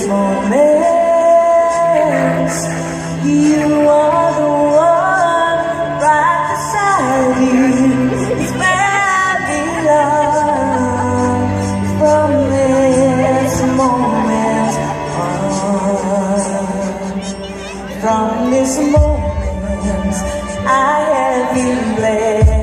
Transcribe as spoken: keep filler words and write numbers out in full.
moment, you are the one right beside you. It's where I belong. From this moment on, from this moment I have been blessed.